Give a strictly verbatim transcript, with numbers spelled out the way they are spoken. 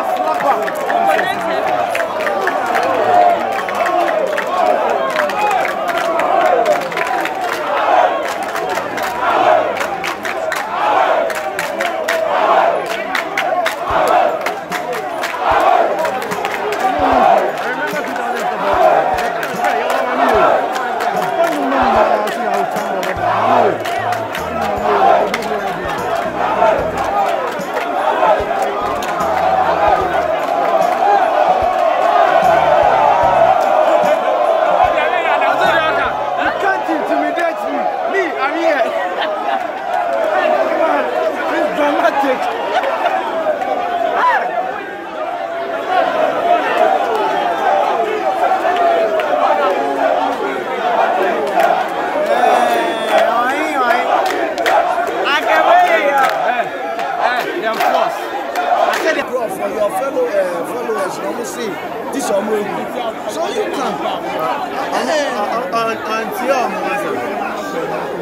For your fellow uh, followers, you know, see this or more. So you can. And and and